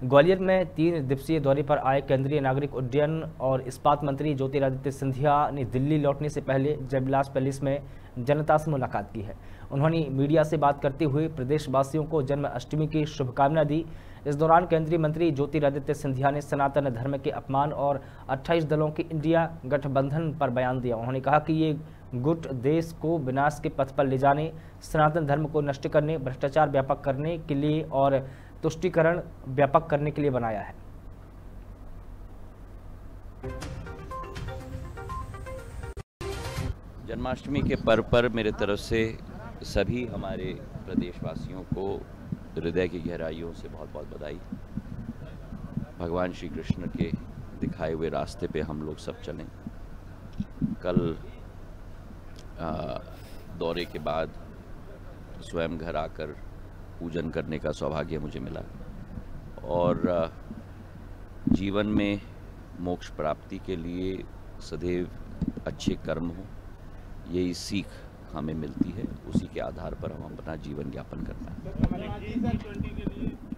ग्वालियर में 3 दिवसीय दौरे पर आए केंद्रीय नागरिक उड्डयन और इस्पात मंत्री ज्योतिरादित्य सिंधिया ने दिल्ली लौटने से पहले जयविलास पैलेस में जनता से मुलाकात की है। उन्होंने मीडिया से बात करते हुए प्रदेशवासियों को जन्माष्टमी की शुभकामना दी। इस दौरान केंद्रीय मंत्री ज्योतिरादित्य सिंधिया ने सनातन धर्म के अपमान और 28 दलों के इंडिया गठबंधन पर बयान दिया। उन्होंने कहा कि ये गुट देश को विनाश के पथ पर ले जाने, सनातन धर्म को नष्ट करने, भ्रष्टाचार व्यापक करने के लिए और तुष्टीकरण व्यापक करने के लिए बनाया है। जन्माष्टमी के पर्व पर मेरे तरफ से सभी हमारे प्रदेशवासियों को हृदय की गहराइयों से बहुत बहुत बधाई। भगवान श्री कृष्ण के दिखाए हुए रास्ते पे हम लोग सब चलें। कल दौरे के बाद स्वयं घर आकर पूजन करने का सौभाग्य मुझे मिला और जीवन में मोक्ष प्राप्ति के लिए सदैव अच्छे कर्म हो, यही सीख हमें मिलती है। उसी के आधार पर हम अपना जीवन यापन करना है।